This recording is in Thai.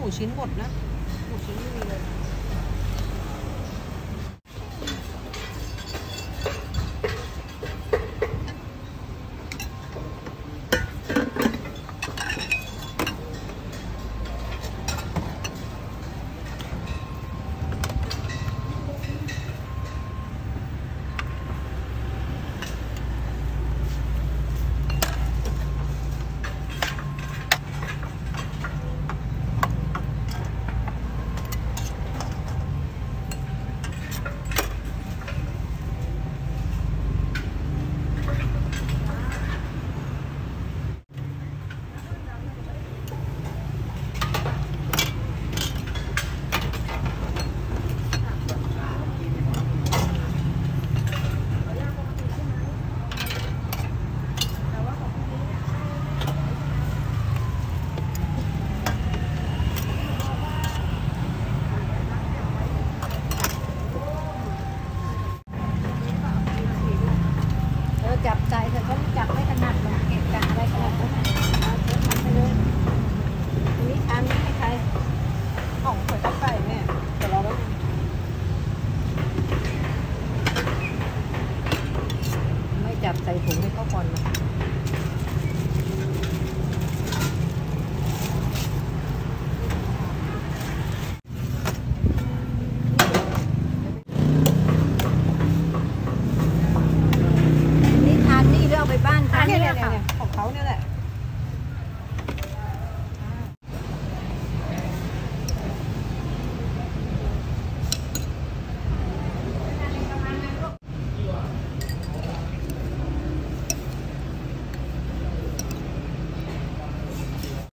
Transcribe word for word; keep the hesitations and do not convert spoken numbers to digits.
ชิ้นหมดนะหมูชิ้นไม่มีเลยจับใจแต่เขาจับไม่ถนัดหรอกเก็บจับอะไรขนาดนั้นเอาเชื้อทำไปเลยอันนี้ชามนี้ให้ใครของเปิดไก่แม่เดี๋ยวเราแล้วไม่จับใส่ถุงให้เขาก่อนนะไปบ้านเขาเนี่ยแหละของเขาเนี่ยแหละ